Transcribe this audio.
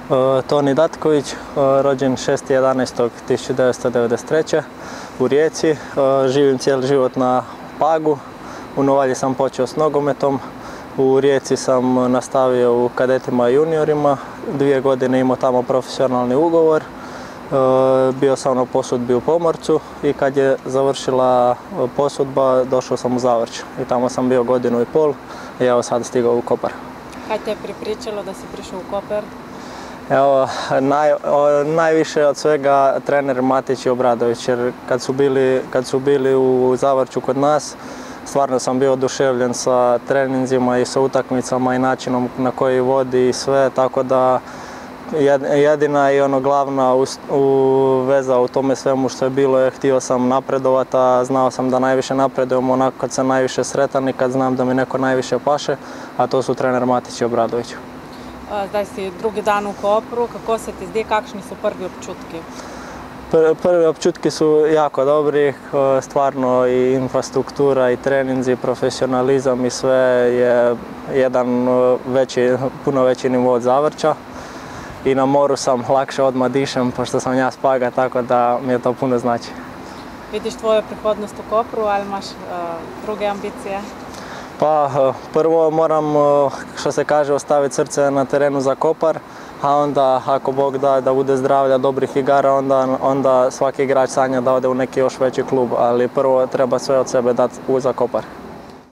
Toni Datković, rođen 6.11.1993. u Rijeci. Živim cijeli život na Pagu. U Novalji sam počeo s nogometom. U Rijeci sam nastavio u kadetima i juniorima. 2 godine imao tamo profesionalni ugovor. Bio sam na posudbi u Pomorcu i kad je završila posudba došao sam u Zavrč. I tamo sam bio 1,5 godine i evo sad stigao u Kopar. Kad te je pripričalo da si prišao u Koper? Evo, najviše od svega trener Matić i Obradović, jer kad su bili u Zavrču kod nas, stvarno sam bio oduševljen sa treninzima i sa utakmicama i načinom na koji vodi i sve, tako da jedina i glavna veza u tome svemu što je bilo je htio sam napredovati, a znao sam da najviše napredujem onako kad sam najviše sretan i kad znam da mi neko najviše paše, a to su trener Matić i Obradović. Zdaj si drugi dan v Kopru, kako se ti zdi, kakšni so prvi občutki? Prvi občutki su jako dobri, stvarno i infrastruktura i treninzi, i profesionalizam i sve je jedan puno veći nivo od Zavrča. I na moru sam lakše odmah dišem, pošto sam ja s Paga, tako da mi je to puno znači. Vidiš tvoju prihodnost u Kopru ali imaš druge ambicije? Pa prvo moram, što se kaže, ostaviti srce na terenu za Kopar, a onda ako Bog da bude zdravlja, dobrih igara, onda svaki igrač sanja da ode u neki još veći klub, ali prvo treba sve od sebe dati za Kopar.